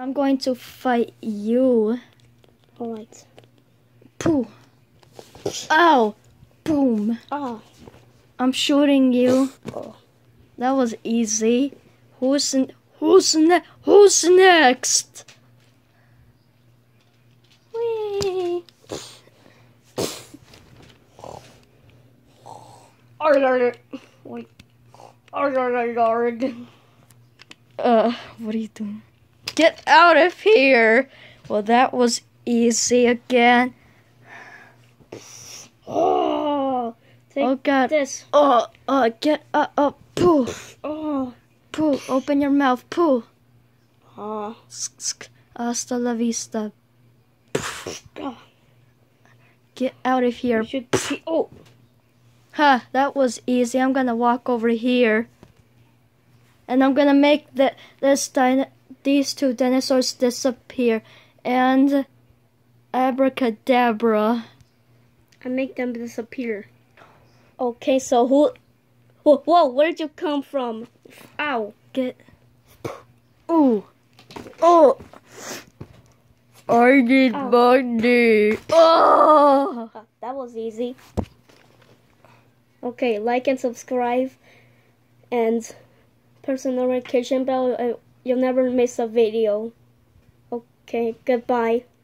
I'm going to fight you. Alright. Pooh. Ow. Boom. Ah. I'm shooting you. Oh. That was easy. Who's next? Whee. Wait. What are you doing? Get out of here. Well, that was easy again. Oh. Oh God. This. Get up. Pooh. Oh. Pooh. Open your mouth. Pooh. Ah. Hasta la vista. Get out of here. You should see. Oh. Ha, that was easy. I'm gonna walk over here. And I'm gonna make these two dinosaurs disappear. And abracadabra. I make them disappear. Okay, so whoa, where did you come from? Ow. Ooh. Oh. I need money. Oh. That was easy. Okay, like and subscribe. And press the notification bell. You'll never miss a video. Okay, goodbye.